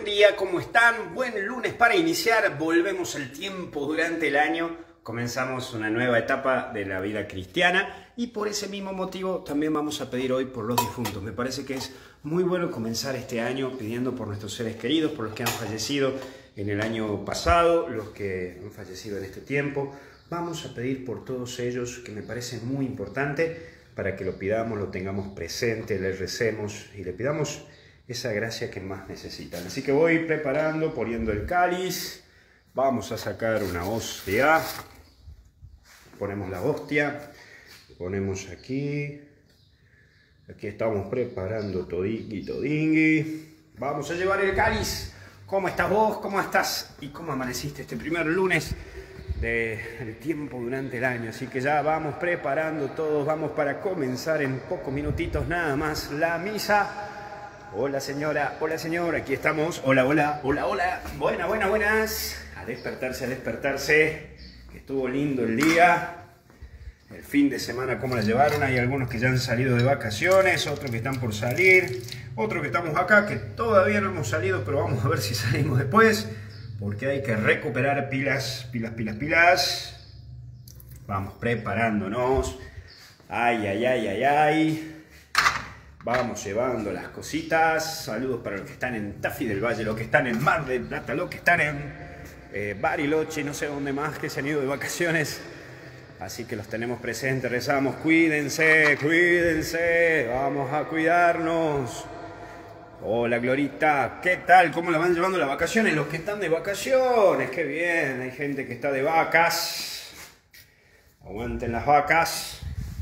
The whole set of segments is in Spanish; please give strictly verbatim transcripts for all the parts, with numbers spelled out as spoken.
buen día, ¿cómo están? Buen lunes para iniciar, volvemos al tiempo durante el año, comenzamos una nueva etapa de la vida cristiana y por ese mismo motivo también vamos a pedir hoy por los difuntos. Me parece que es muy bueno comenzar este año pidiendo por nuestros seres queridos, por los que han fallecido en el año pasado, los que han fallecido en este tiempo. Vamos a pedir por todos ellos, que me parece muy importante, para que lo pidamos, lo tengamos presente, le recemos y le pidamos esa gracia que más necesitan. Así que voy preparando, poniendo el cáliz. Vamos a sacar una hostia. Ponemos la hostia. Ponemos aquí. Aquí estamos preparando todingui, todingui. Vamos a llevar el cáliz. ¿Cómo estás vos? ¿Cómo estás? ¿Y cómo amaneciste este primer lunes del tiempo durante el año? Así que ya vamos preparando todos. Vamos para comenzar en pocos minutitos nada más la misa. Hola señora, hola señor, aquí estamos. Hola, hola, hola, hola. Buenas, buenas, buenas. A despertarse, a despertarse. Que estuvo lindo el día. El fin de semana, ¿cómo la llevaron? Hay algunos que ya han salido de vacaciones, otros que están por salir, otros que estamos acá, que todavía no hemos salido, pero vamos a ver si salimos después, porque hay que recuperar pilas, pilas, pilas, pilas. Vamos preparándonos. Ay, ay, ay, ay, ay. Vamos llevando las cositas. Saludos para los que están en Tafí del Valle, los que están en Mar del Plata, los que están en eh, Bariloche, no sé dónde más, que se han ido de vacaciones. Así que los tenemos presentes, rezamos. Cuídense, cuídense. Vamos a cuidarnos. Hola Glorita, ¿qué tal? ¿Cómo la van llevando las vacaciones? Los que están de vacaciones, qué bien. Hay gente que está de vacas. Aguanten las vacas.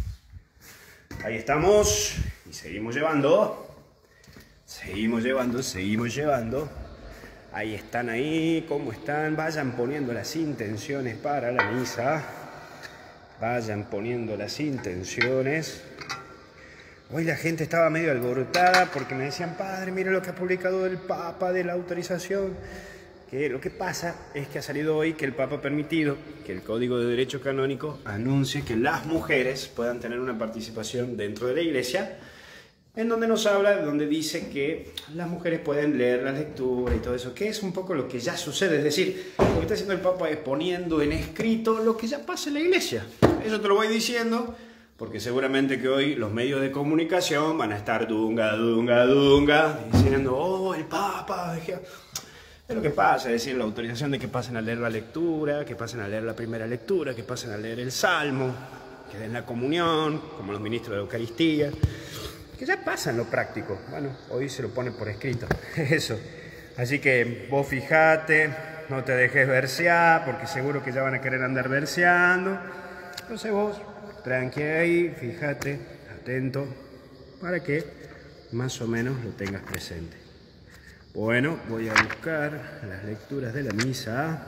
Ahí estamos. Y seguimos llevando, seguimos llevando, seguimos llevando. Ahí están ahí, ¿cómo están? Vayan poniendo las intenciones para la misa. Vayan poniendo las intenciones. Hoy la gente estaba medio alborotada porque me decían, padre, mira lo que ha publicado el Papa de la autorización. Que lo que pasa es que ha salido hoy que el Papa ha permitido que el Código de Derecho Canónico anuncie que las mujeres puedan tener una participación dentro de la Iglesia, en donde nos habla, donde dice que las mujeres pueden leer la lectura y todo eso, que es un poco lo que ya sucede, es decir, lo que está haciendo el Papa es poniendo en escrito lo que ya pasa en la Iglesia. Eso te lo voy diciendo, porque seguramente que hoy los medios de comunicación van a estar dunga, dunga, dunga, diciendo, oh, el Papa... Es lo que pasa, es decir, la autorización de que pasen a leer la lectura, que pasen a leer la primera lectura, que pasen a leer el Salmo, que den la comunión, como los ministros de Eucaristía, que ya pasa en lo práctico. Bueno, hoy se lo pone por escrito, eso. Así que vos fijate, no te dejes versear, porque seguro que ya van a querer andar verseando. Entonces vos, tranqui ahí, fíjate, atento, para que más o menos lo tengas presente. Bueno, voy a buscar las lecturas de la misa.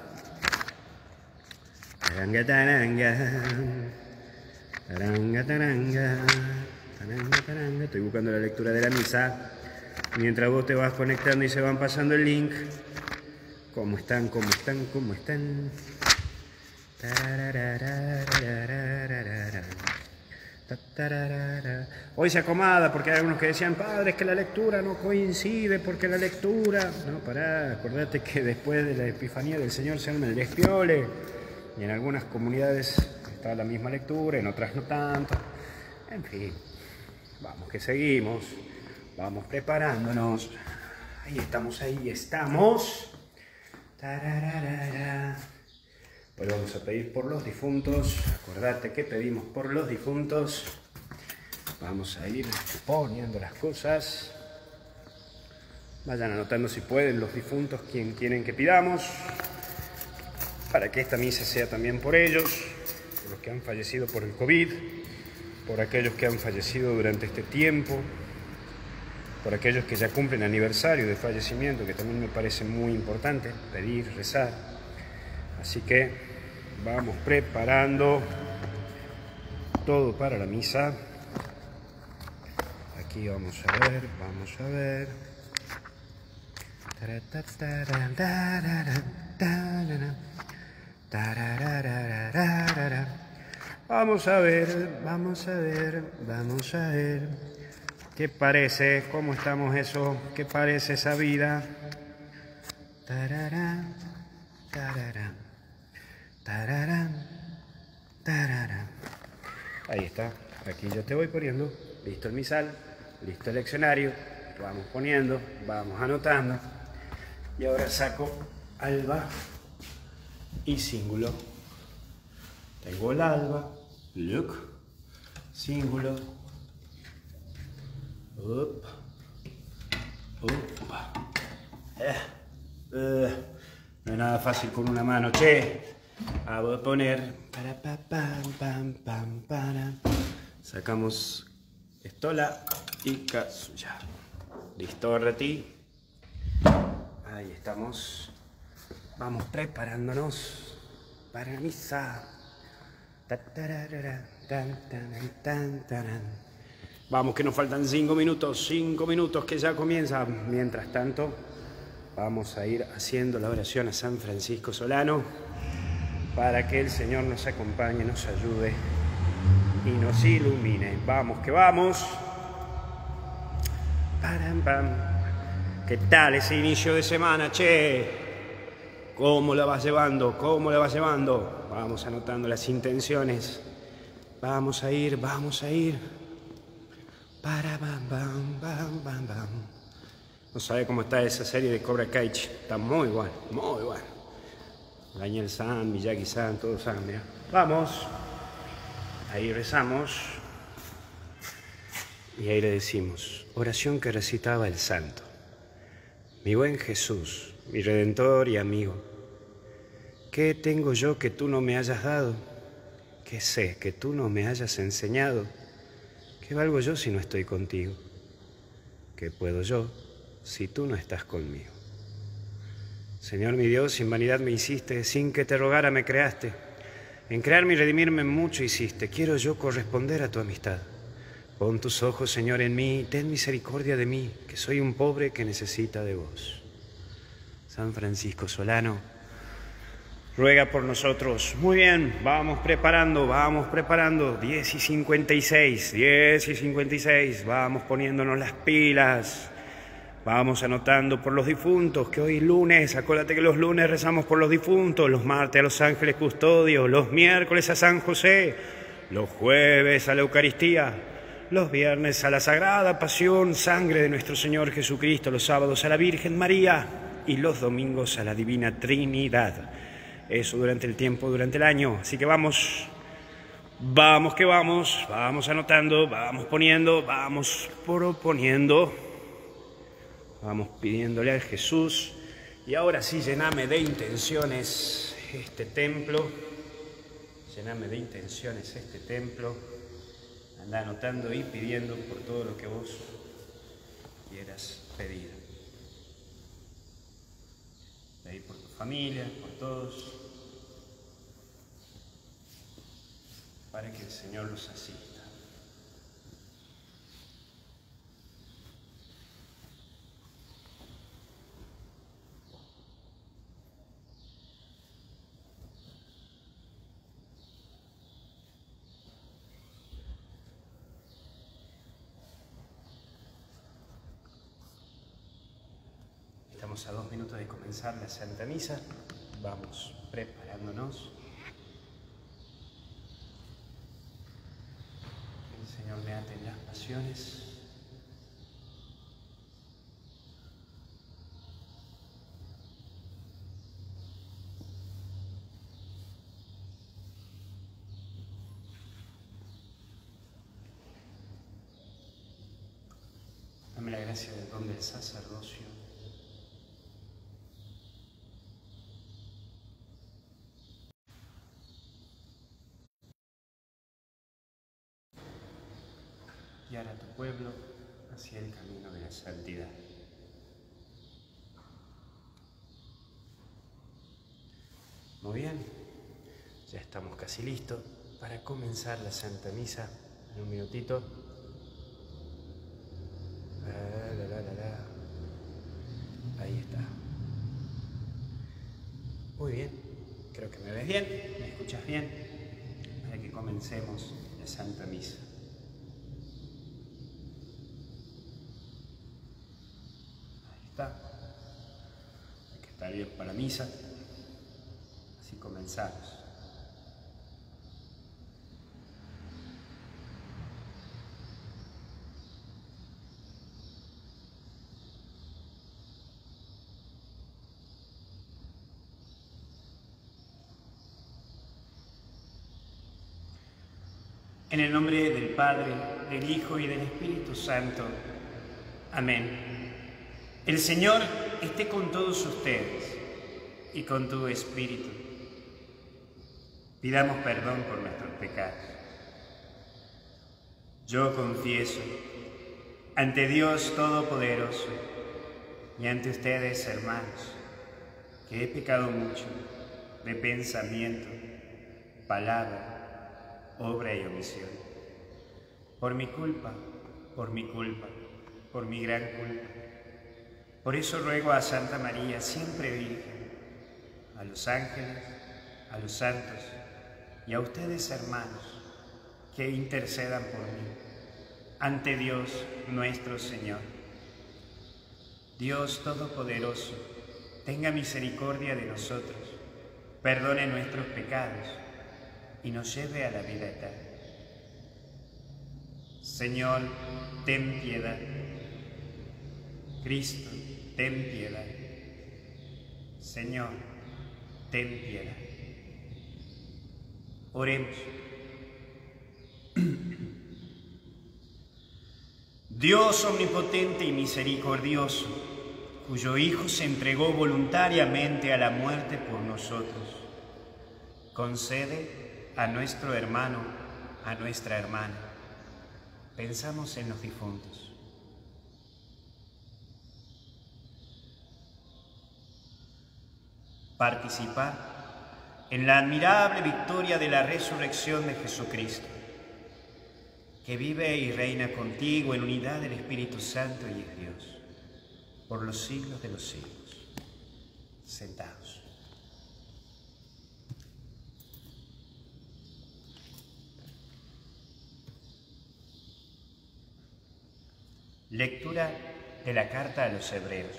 Taranga, taranga. Taranga, taranga. Taranga, taranga. Estoy buscando la lectura de la misa. Mientras vos te vas conectando y se van pasando el link. ¿Cómo están? ¿Cómo están? ¿Cómo están? Hoy se acomoda porque hay algunos que decían, padre, es que la lectura no coincide porque la lectura... No, pará, acordate que después de la epifanía del Señor se arma el despiole. Y en algunas comunidades está la misma lectura, en otras no tanto. En fin, vamos que seguimos, vamos preparándonos. Ahí estamos, ahí estamos. Tarararara. Pues vamos a pedir por los difuntos. Acordate que pedimos por los difuntos. Vamos a ir poniendo las cosas. Vayan anotando si pueden los difuntos, quien quieren que pidamos, para que esta misa sea también por ellos, por los que han fallecido por el COVID, por aquellos que han fallecido durante este tiempo, por aquellos que ya cumplen aniversario de fallecimiento, que también me parece muy importante pedir, rezar. Así que vamos preparando todo para la misa. Aquí vamos a ver, vamos a ver. Vamos a ver, vamos a ver, vamos a ver. ¿Qué parece? ¿Cómo estamos eso? ¿Qué parece esa vida? tararán, tararán, tararán, tararán. Ahí está, aquí yo te voy poniendo, listo el misal, listo el leccionario, vamos poniendo, vamos anotando. Y ahora saco alba y cíngulo. Tengo el alba, look, cíngulo, up, up. Eh, eh, no es nada fácil con una mano, che. Ah, voy a poner, para, pa, pam, pam, pam, para. Sacamos estola y casulla. Listo, Reti. Ahí estamos. Vamos preparándonos para misa. Vamos, que nos faltan cinco minutos, cinco minutos que ya comienza. Mientras tanto, vamos a ir haciendo la oración a San Francisco Solano para que el Señor nos acompañe, nos ayude y nos ilumine. Vamos, que vamos. Param, pam. ¿Qué tal ese inicio de semana, che? ¿Cómo la vas llevando? ¿Cómo la vas llevando? Vamos anotando las intenciones. Vamos a ir, vamos a ir. Para, bam, bam, bam, bam, bam. No sabe cómo está esa serie de Cobra Kai. Está muy bueno, muy bueno. Daniel San, Miyagi-san, todos saben, mira. Vamos. Ahí rezamos. Y ahí le decimos, oración que recitaba el santo. Mi buen Jesús, mi Redentor y amigo, ¿qué tengo yo que tú no me hayas dado? ¿Qué sé que tú no me hayas enseñado? ¿Qué valgo yo si no estoy contigo? ¿Qué puedo yo si tú no estás conmigo? Señor mi Dios, sin vanidad me hiciste, sin que te rogara me creaste. En crearme y redimirme mucho hiciste, quiero yo corresponder a tu amistad. Pon tus ojos, Señor, en mí, ten misericordia de mí, que soy un pobre que necesita de vos. San Francisco Solano, ruega por nosotros. Muy bien, vamos preparando, vamos preparando. diez y cincuenta y seis, diez y cincuenta y seis, vamos poniéndonos las pilas. Vamos anotando por los difuntos, que hoy es lunes, acuérdate que los lunes rezamos por los difuntos, los martes a los ángeles custodios, los miércoles a San José, los jueves a la Eucaristía, los viernes a la Sagrada Pasión, sangre de nuestro Señor Jesucristo, los sábados a la Virgen María y los domingos a la Divina Trinidad. Eso durante el tiempo, durante el año. Así que vamos, vamos que vamos, vamos anotando, vamos poniendo, vamos proponiendo, vamos pidiéndole a Jesús. Y ahora sí, llename de intenciones este templo, llename de intenciones este templo. Anda anotando y pidiendo por todo lo que vos quieras pedir. Pedir por tu familia, por todos, para que el Señor los asista. Estamos a dos minutos de comenzar la Santa Misa. Vamos preparándonos. Que el Señor me ate en las pasiones. Dame la gracia del don del sacerdocio. Guiar a tu pueblo hacia el camino de la santidad. Muy bien, ya estamos casi listos para comenzar la Santa Misa. En un minutito. La, la, la, la, la. Ahí está. Muy bien, creo que me ves bien, me escuchas bien, para que comencemos la Santa Misa. Ahí está. salir para misa. Así comenzamos. En el nombre del Padre, del Hijo y del Espíritu Santo. Amén. El Señor esté con todos ustedes y con tu espíritu. Pidamos perdón por nuestros pecados. Yo confieso ante Dios Todopoderoso y ante ustedes, hermanos, que he pecado mucho de pensamiento, palabra, obra y omisión. Por mi culpa, por mi culpa, por mi gran culpa. Por eso ruego a Santa María, siempre Virgen, a los ángeles, a los santos y a ustedes, hermanos, que intercedan por mí ante Dios nuestro Señor. Dios Todopoderoso, tenga misericordia de nosotros, perdone nuestros pecados y nos lleve a la vida eterna. Señor, ten piedad. Cristo, ten piedad. Señor, ten piedad. Oremos. Dios omnipotente y misericordioso, cuyo Hijo se entregó voluntariamente a la muerte por nosotros, concede a nuestro hermano, a nuestra hermana. Pensamos en los difuntos. Participar en la admirable victoria de la resurrección de Jesucristo, que vive y reina contigo en unidad del Espíritu Santo y es Dios, por los siglos de los siglos. Sentados. Lectura de la carta a los Hebreos.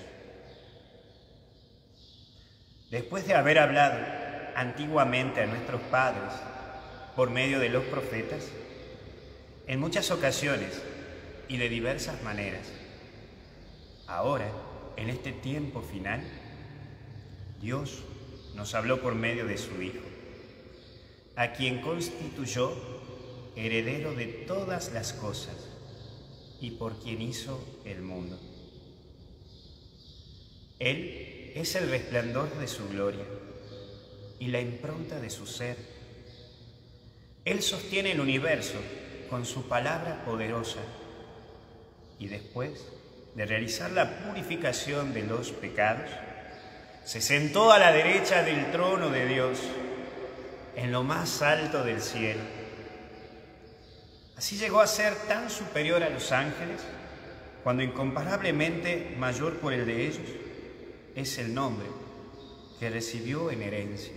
Después de haber hablado antiguamente a nuestros padres por medio de los profetas, en muchas ocasiones y de diversas maneras, ahora, en este tiempo final, Dios nos habló por medio de su Hijo, a quien constituyó heredero de todas las cosas y por quien hizo el mundo. Él es el resplandor de su gloria y la impronta de su ser. Él sostiene el universo con su palabra poderosa y después de realizar la purificación de los pecados, se sentó a la derecha del trono de Dios en lo más alto del cielo. Así llegó a ser tan superior a los ángeles, cuando incomparablemente mayor por el de ellos es el nombre que recibió en herencia.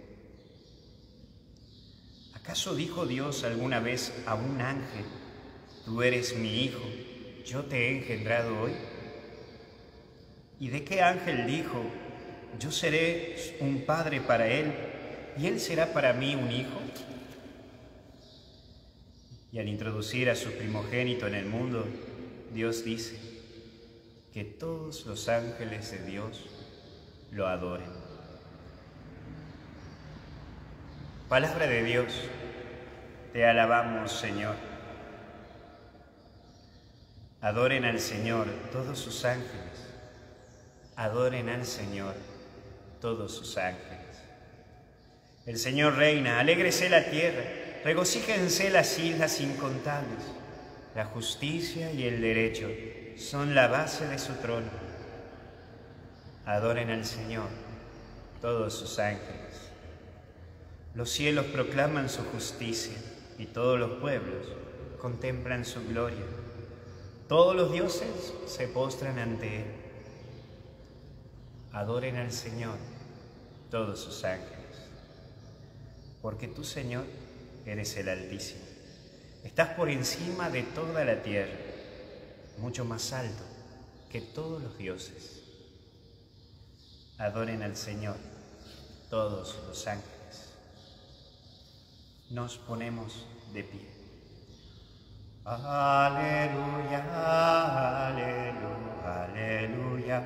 ¿Acaso dijo Dios alguna vez a un ángel: tú eres mi hijo, yo te he engendrado hoy? ¿Y de qué ángel dijo: yo seré un padre para él y él será para mí un hijo? Y al introducir a su primogénito en el mundo, Dios dice que todos los ángeles de Dios lo adoren. Palabra de Dios, te alabamos, Señor. Adoren al Señor todos sus ángeles, adoren al Señor todos sus ángeles. El Señor reina, alégrese la tierra, regocíjense las islas incontables. La justicia y el derecho son la base de su trono. Adoren al Señor todos sus ángeles. Los cielos proclaman su justicia y todos los pueblos contemplan su gloria. Todos los dioses se postran ante Él. Adoren al Señor todos sus ángeles. Porque tú, Señor, eres el Altísimo. Estás por encima de toda la tierra, mucho más alto que todos los dioses. Adoren al Señor todos los ángeles. Nos ponemos de pie. Aleluya, aleluya, aleluya,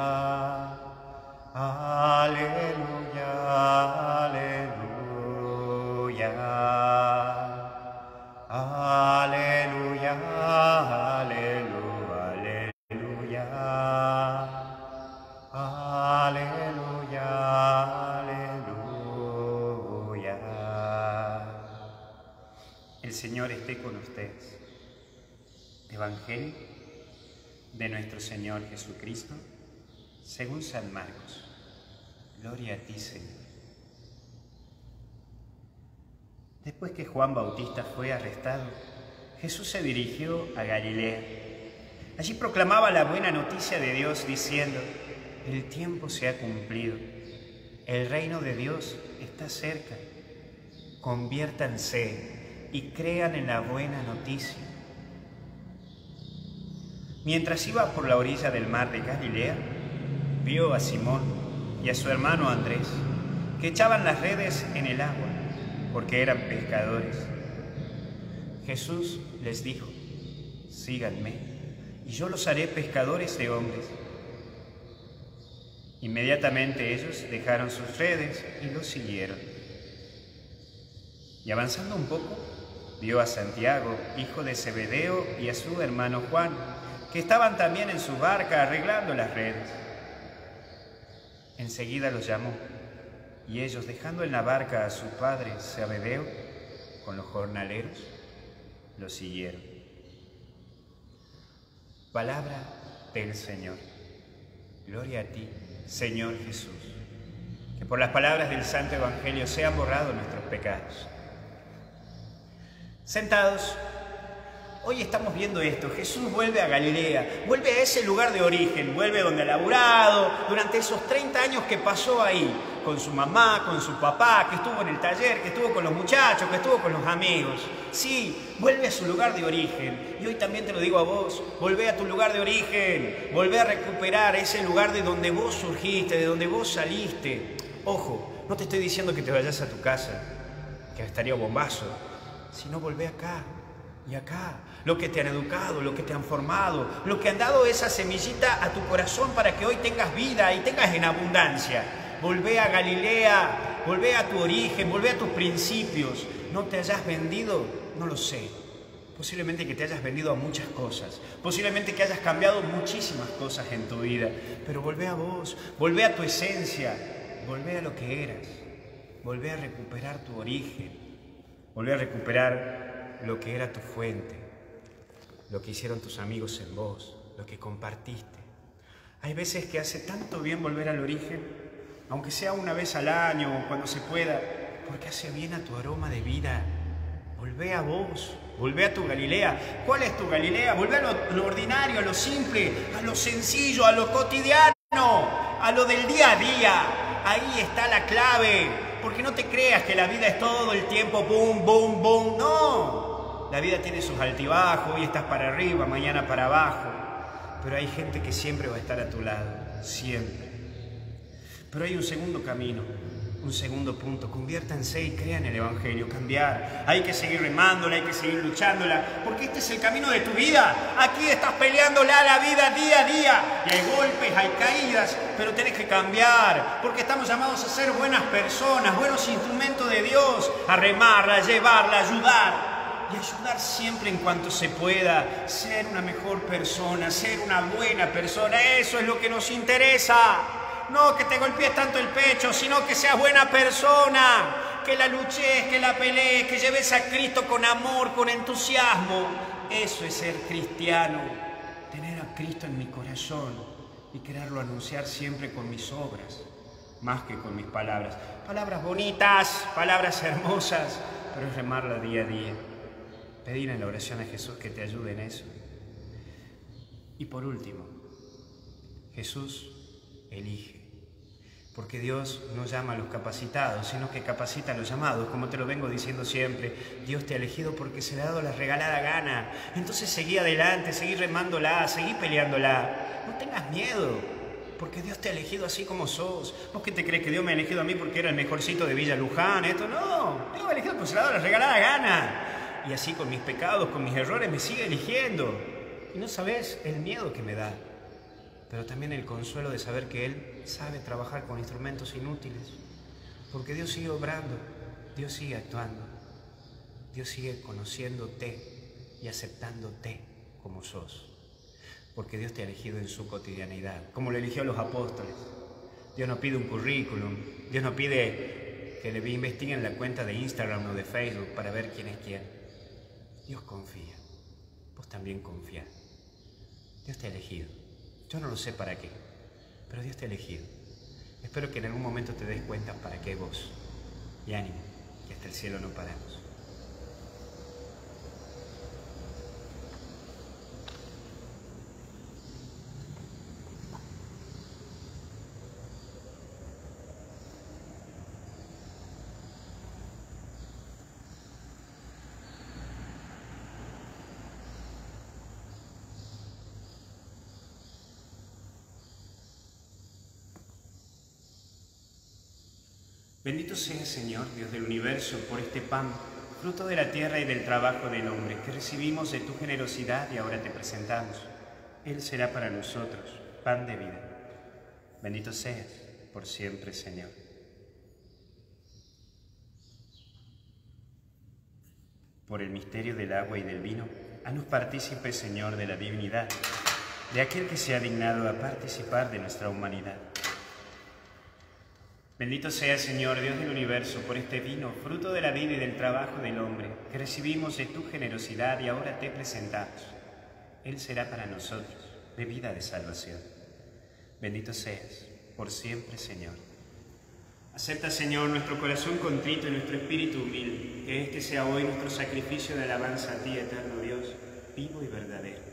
aleluya, aleluya, aleluya, aleluya, aleluya, aleluya, aleluya. El Señor esté con ustedes. Evangelio de nuestro Señor Jesucristo, según San Marcos. Gloria a ti, Señor. Después que Juan Bautista fue arrestado, Jesús se dirigió a Galilea. Allí proclamaba la buena noticia de Dios diciendo: el tiempo se ha cumplido, el reino de Dios está cerca. Conviértanse y crean en la buena noticia. Mientras iba por la orilla del mar de Galilea, vio a Simón y a su hermano Andrés, que echaban las redes en el agua, porque eran pescadores. Jesús les dijo: síganme, y yo los haré pescadores de hombres. Inmediatamente ellos dejaron sus redes y los siguieron. Y avanzando un poco, vio a Santiago, hijo de Zebedeo, y a su hermano Juan, que estaban también en su barca arreglando las redes. Enseguida los llamó, y ellos, dejando en la barca a su padre Zebedeo con los jornaleros, los siguieron. Palabra del Señor. Gloria a ti, Señor Jesús. Que por las palabras del Santo Evangelio sean borrados nuestros pecados. Sentados, hoy estamos viendo esto. Jesús vuelve a Galilea, vuelve a ese lugar de origen, vuelve donde ha laburado durante esos treinta años que pasó ahí, con su mamá, con su papá, que estuvo en el taller, que estuvo con los muchachos, que estuvo con los amigos. Sí, vuelve a su lugar de origen. Y hoy también te lo digo a vos, volvé a tu lugar de origen, volvé a recuperar ese lugar de donde vos surgiste, de donde vos saliste. Ojo, no te estoy diciendo que te vayas a tu casa, que estaría bombazo, sino volvé acá. Y acá, lo que te han educado, lo que te han formado, lo que han dado esa semillita a tu corazón para que hoy tengas vida y tengas en abundancia. Volvé a Galilea, volvé a tu origen, volvé a tus principios. ¿No te hayas vendido? No lo sé. Posiblemente que te hayas vendido a muchas cosas. Posiblemente que hayas cambiado muchísimas cosas en tu vida. Pero volvé a vos, volvé a tu esencia, volvé a lo que eras. Volvé a recuperar tu origen. Volvé a recuperar lo que era tu fuente, lo que hicieron tus amigos en vos, lo que compartiste. Hay veces que hace tanto bien volver al origen, aunque sea una vez al año o cuando se pueda, porque hace bien a tu aroma de vida. Volvé a vos, volvé a tu Galilea. ¿Cuál es tu Galilea? Volvé a lo, lo ordinario, a lo simple, a lo sencillo, a lo cotidiano, a lo del día a día. Ahí está la clave. Porque no te creas que la vida es todo el tiempo boom, boom, boom. No. La vida tiene sus altibajos. Hoy estás para arriba, mañana para abajo. Pero hay gente que siempre va a estar a tu lado. Siempre. Pero hay un segundo camino. Un segundo punto. Conviértanse y crean el Evangelio. Cambiar. Hay que seguir remándola, hay que seguir luchándola. Porque este es el camino de tu vida. Aquí estás peleándola la vida día a día. Y hay golpes, hay caídas. Pero tenés que cambiar. Porque estamos llamados a ser buenas personas, buenos instrumentos de Dios. A remarla, a llevarla, a ayudar. Y ayudar siempre en cuanto se pueda. Ser una mejor persona, ser una buena persona. Eso es lo que nos interesa. No que te golpees tanto el pecho, sino que seas buena persona, que la luches, que la pelees, que lleves a Cristo con amor, con entusiasmo. Eso es ser cristiano, tener a Cristo en mi corazón y quererlo anunciar siempre con mis obras, más que con mis palabras. Palabras bonitas, palabras hermosas, pero es remarla día a día. Pedir en la oración a Jesús que te ayude en eso. Y por último, Jesús elige, porque Dios no llama a los capacitados, sino que capacita a los llamados. Como te lo vengo diciendo siempre, Dios te ha elegido porque se le ha dado la regalada gana. Entonces seguí adelante, seguí remándola, seguí peleándola. No tengas miedo, porque Dios te ha elegido así como sos. ¿Vos qué te crees que Dios me ha elegido a mí porque era el mejorcito de Villa Luján? Esto no, Dios me ha elegido porque se le ha dado la regalada gana. Y así con mis pecados, con mis errores, me sigue eligiendo. Y no sabés el miedo que me da, pero también el consuelo de saber que Él sabe trabajar con instrumentos inútiles. Porque Dios sigue obrando, Dios sigue actuando, Dios sigue conociéndote y aceptándote como sos. Porque Dios te ha elegido en su cotidianidad, como lo eligió a los apóstoles. Dios no pide un currículum, Dios no pide que le investiguen la cuenta de Instagram o de Facebook para ver quién es quién. Dios confía, vos también confía. Dios te ha elegido. Yo no lo sé para qué, pero Dios te ha elegido. Espero que en algún momento te des cuenta para qué vos. Y ánimo, que hasta el cielo no paramos. Bendito sea, Señor, Dios del universo, por este pan, fruto de la tierra y del trabajo del hombre, que recibimos de tu generosidad y ahora te presentamos. Él será para nosotros pan de vida. Bendito seas por siempre, Señor. Por el misterio del agua y del vino, haznos partícipes, Señor, de la divinidad, de aquel que se ha dignado a participar de nuestra humanidad. Bendito sea, Señor, Dios del universo, por este vino, fruto de la vida y del trabajo del hombre, que recibimos de tu generosidad y ahora te presentamos. Él será para nosotros bebida de salvación. Bendito seas por siempre, Señor. Acepta, Señor, nuestro corazón contrito y nuestro espíritu humilde, que este sea hoy nuestro sacrificio de alabanza a ti, eterno Dios, vivo y verdadero.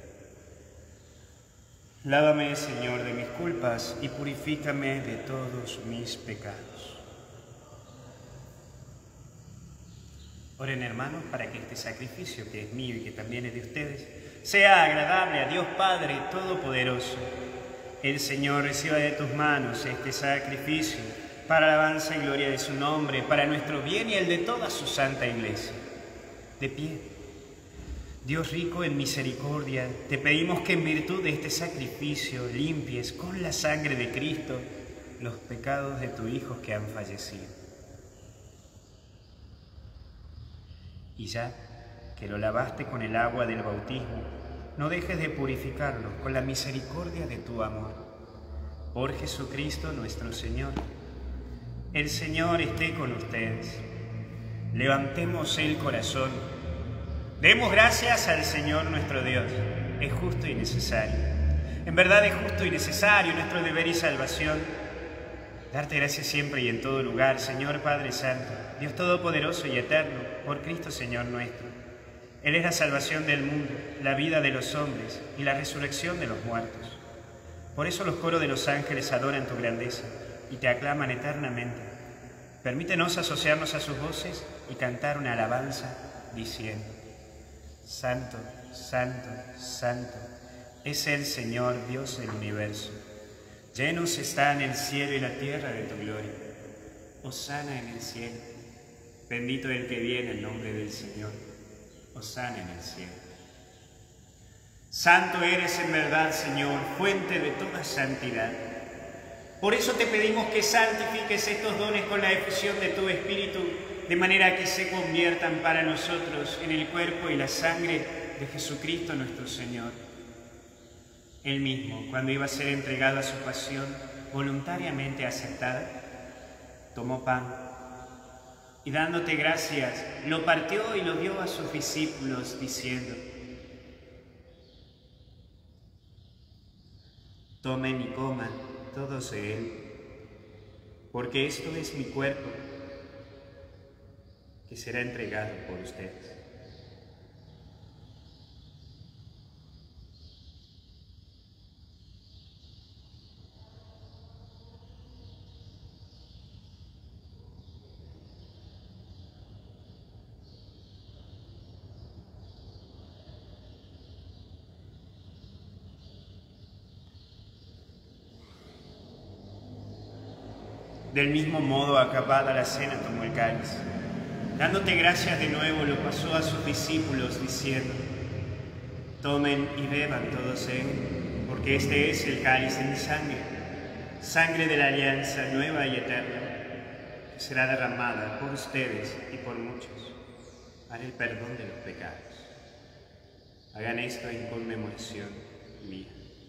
Lávame, Señor, de mis culpas y purifícame de todos mis pecados. Oren, hermanos, para que este sacrificio, que es mío y que también es de ustedes, sea agradable a Dios Padre Todopoderoso. El Señor reciba de tus manos este sacrificio para alabanza y gloria de su nombre, para nuestro bien y el de toda su santa Iglesia. De pie. Dios rico en misericordia, te pedimos que en virtud de este sacrificio limpies con la sangre de Cristo los pecados de tus hijos que han fallecido. Y ya que lo lavaste con el agua del bautismo, no dejes de purificarlo con la misericordia de tu amor. Por Jesucristo nuestro Señor. El Señor esté con ustedes. Levantemos el corazón. Demos gracias al Señor nuestro Dios. Es justo y necesario. En verdad es justo y necesario, nuestro deber y salvación. Darte gracias siempre y en todo lugar, Señor Padre Santo, Dios Todopoderoso y Eterno, por Cristo Señor nuestro. Él es la salvación del mundo, la vida de los hombres y la resurrección de los muertos. Por eso los coros de los ángeles adoran tu grandeza y te aclaman eternamente. Permítenos asociarnos a sus voces y cantar una alabanza diciendo: Santo, Santo, Santo, es el Señor Dios del universo. Llenos están el cielo y la tierra de tu gloria. Hosana en el cielo. Bendito el que viene en nombre del Señor. Hosana en el cielo. Santo eres en verdad, Señor, fuente de toda santidad. Por eso te pedimos que santifiques estos dones con la efusión de tu Espíritu, de manera que se conviertan para nosotros en el cuerpo y la sangre de Jesucristo nuestro Señor. Él mismo, cuando iba a ser entregado a su pasión voluntariamente aceptada, tomó pan y dándote gracias, lo partió y lo dio a sus discípulos diciendo: tomen y coman todos de él, porque esto es mi cuerpo, que será entregado por ustedes. Del mismo modo, acabada la cena, tomó el cáliz. Dándote gracias de nuevo, lo pasó a sus discípulos, diciendo: tomen y beban todos de él, porque este es el cáliz de mi sangre, sangre de la alianza nueva y eterna, que será derramada por ustedes y por muchos para el perdón de los pecados. Hagan esto en conmemoración mía.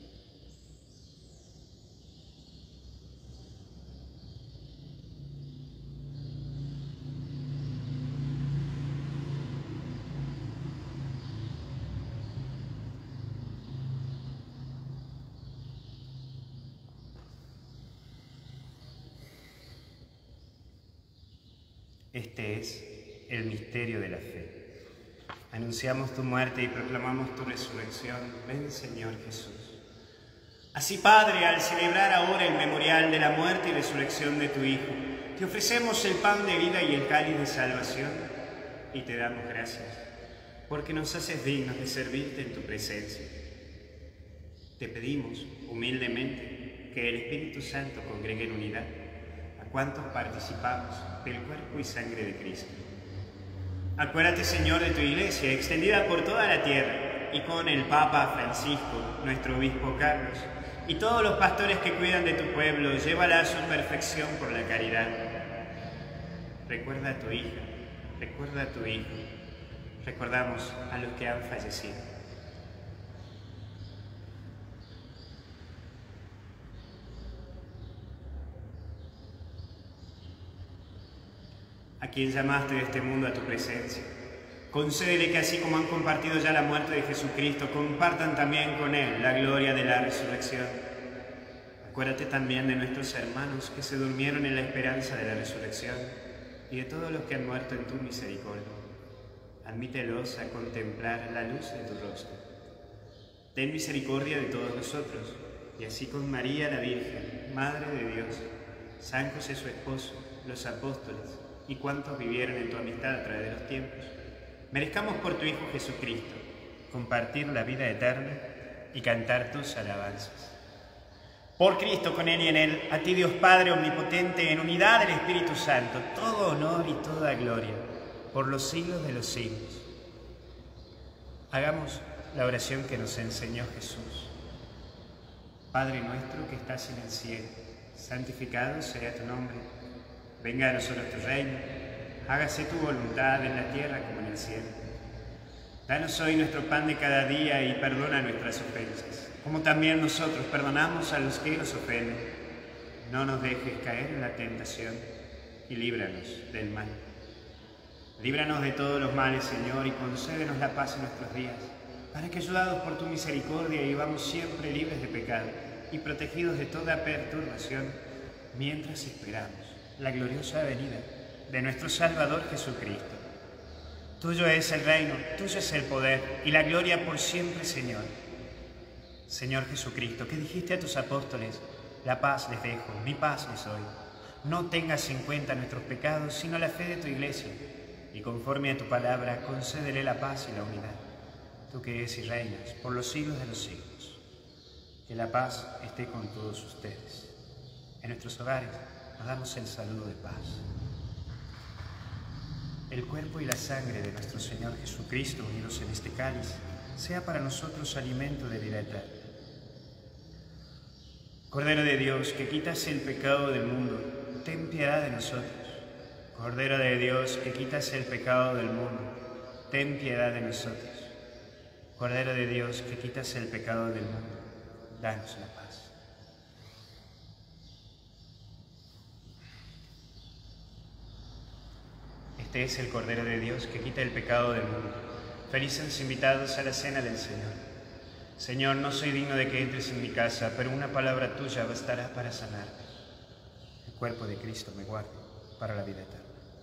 Este es el misterio de la fe. Anunciamos tu muerte y proclamamos tu resurrección. Ven, Señor Jesús. Así, Padre, al celebrar ahora el memorial de la muerte y resurrección de tu Hijo, te ofrecemos el pan de vida y el cáliz de salvación, y te damos gracias, porque nos haces dignos de servirte en tu presencia. Te pedimos, humildemente, que el Espíritu Santo congregue en unidad a cuantos participamos del cuerpo y sangre de Cristo. Acuérdate, Señor, de tu Iglesia, extendida por toda la tierra, y con el Papa Francisco, nuestro Obispo Carlos, y todos los pastores que cuidan de tu pueblo, llévala a su perfección por la caridad. Recuerda a tu hija, recuerda a tu hijo, recordamos a los que han fallecido. A quien llamaste de este mundo a tu presencia, concédele que así como han compartido ya la muerte de Jesucristo, compartan también con Él la gloria de la resurrección. Acuérdate también de nuestros hermanos que se durmieron en la esperanza de la resurrección y de todos los que han muerto en tu misericordia. Admítelos a contemplar la luz de tu rostro. Ten misericordia de todos nosotros, y así con María la Virgen, Madre de Dios, San José su esposo, los apóstoles y cuantos vivieron en tu amistad a través de los tiempos, merezcamos por tu Hijo Jesucristo compartir la vida eterna y cantar tus alabanzas. Por Cristo, con Él y en Él, a ti Dios Padre Omnipotente, en unidad del Espíritu Santo, todo honor y toda gloria, por los siglos de los siglos. Hagamos la oración que nos enseñó Jesús. Padre nuestro que estás en el cielo, santificado sea tu nombre. Venga a nosotros tu reino, hágase tu voluntad en la tierra como en el cielo. Danos hoy nuestro pan de cada día y perdona nuestras ofensas, como también nosotros perdonamos a los que nos ofenden. No nos dejes caer en la tentación y líbranos del mal. Líbranos de todos los males, Señor, y concédenos la paz en nuestros días, para que, ayudados por tu misericordia, vivamos siempre libres de pecado y protegidos de toda perturbación, mientras esperamos la gloriosa venida de nuestro Salvador Jesucristo. Tuyo es el reino, tuyo es el poder y la gloria por siempre, Señor. Señor Jesucristo, que dijiste a tus apóstoles: la paz les dejo, mi paz les doy. No tengas en cuenta nuestros pecados, sino la fe de tu Iglesia, y conforme a tu palabra, concédele la paz y la unidad. Tú que eres y reinas por los siglos de los siglos. Que la paz esté con todos ustedes. En nuestros hogares nos damos el saludo de paz. El cuerpo y la sangre de nuestro Señor Jesucristo unidos en este cáliz sea para nosotros alimento de vida eterna. Cordero de Dios, que quitas el pecado del mundo, ten piedad de nosotros. Cordero de Dios, que quitas el pecado del mundo, ten piedad de nosotros. Cordero de Dios, que quitas el pecado del mundo, danos la paz. Este es el Cordero de Dios que quita el pecado del mundo. Felices invitados a la cena del Señor. Señor, no soy digno de que entres en mi casa, pero una palabra tuya bastará para sanarme. El cuerpo de Cristo me guarde para la vida eterna.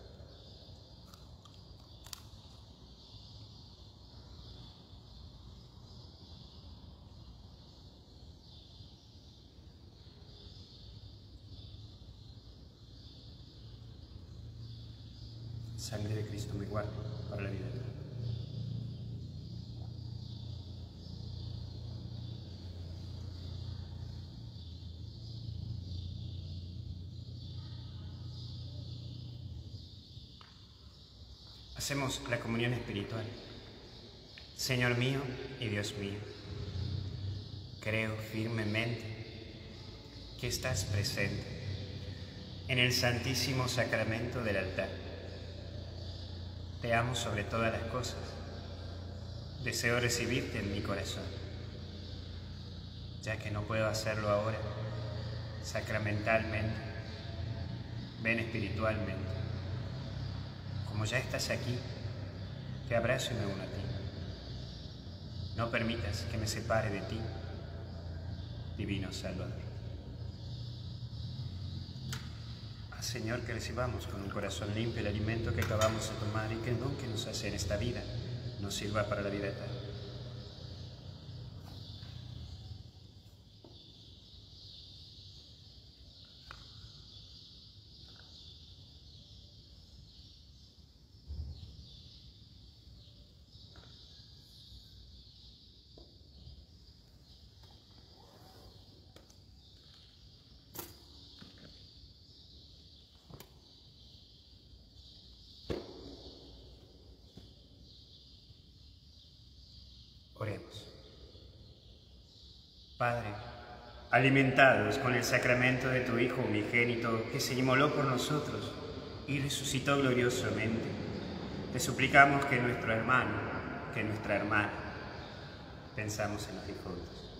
Sangre de Cristo me guarde para la vida eterna. Hacemos la comunión espiritual. Señor mío y Dios mío, creo firmemente que estás presente en el santísimo sacramento del altar. Te amo sobre todas las cosas. Deseo recibirte en mi corazón. Ya que no puedo hacerlo ahora, sacramentalmente, ven espiritualmente. Como ya estás aquí, te abrazo y me uno a ti. No permitas que me separe de ti, divino Salvador. Haz, Señor, que recibamos con un corazón limpio el alimento que acabamos de tomar y que el don que nos hace en esta vida nos sirva para la vida eterna. Oremos. Padre, alimentados con el sacramento de tu Hijo unigénito, que se inmoló por nosotros y resucitó gloriosamente, te suplicamos que nuestro hermano, que nuestra hermana, pensamos en los difuntos.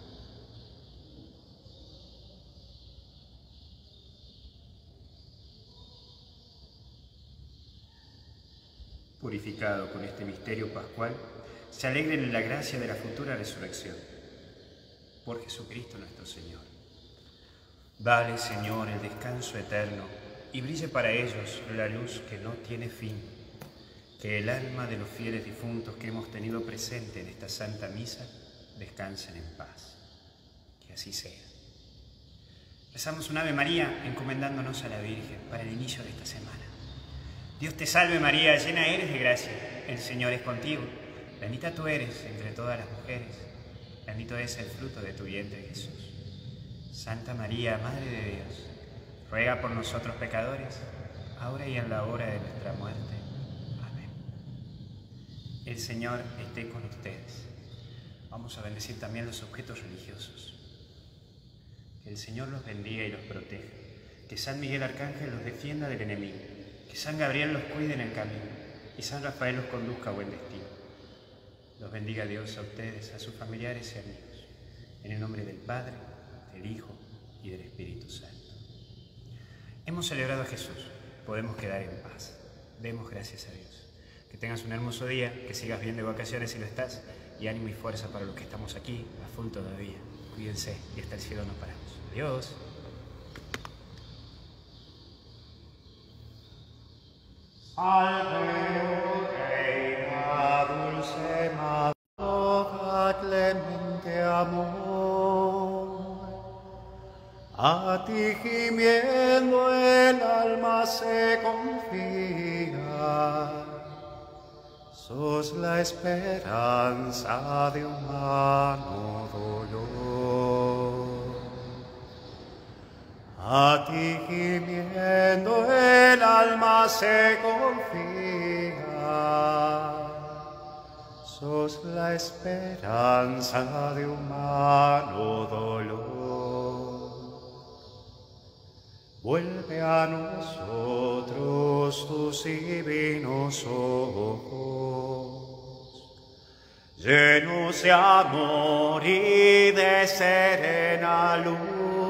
Purificado con este misterio pascual, se alegren en la gracia de la futura resurrección. Por Jesucristo nuestro Señor. Dale, Señor, el descanso eterno y brille para ellos la luz que no tiene fin. Que el alma de los fieles difuntos que hemos tenido presente en esta Santa Misa descansen en paz. Que así sea. Rezamos un Ave María encomendándonos a la Virgen para el inicio de esta semana. Dios te salve María, llena eres de gracia, el Señor es contigo. Bendita tú eres entre todas las mujeres, bendito es el fruto de tu vientre, Jesús. Santa María, Madre de Dios, ruega por nosotros pecadores, ahora y en la hora de nuestra muerte. Amén. El Señor esté con ustedes. Vamos a bendecir también los objetos religiosos. Que el Señor los bendiga y los proteja. Que San Miguel Arcángel los defienda del enemigo. Que San Gabriel los cuide en el camino. Y San Rafael los conduzca a buen destino. Los bendiga Dios a ustedes, a sus familiares y amigos. En el nombre del Padre, del Hijo y del Espíritu Santo. Hemos celebrado a Jesús. Podemos quedar en paz. Demos gracias a Dios. Que tengas un hermoso día, que sigas bien de vacaciones si lo estás, y ánimo y fuerza para los que estamos aquí, a full todavía. Cuídense y hasta el cielo no paramos. Adiós. Salve, Reina, dulce Madre, clemente amor. A ti gimiendo el alma se confía. Sos la esperanza de humano dolor. A ti gimiendo el alma se confía. Sos la esperanza de humano dolor. Vuelve a nosotros tus divinos ojos, llenos de amor y de serena luz,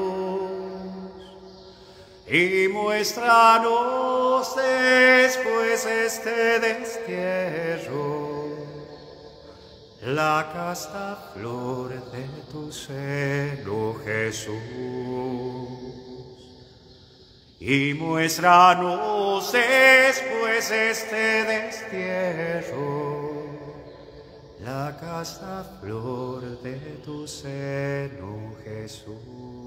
y muéstranos después este destierro la casta flor de tu seno, Jesús. Y muéstranos después este destierro la casta flor de tu seno, Jesús.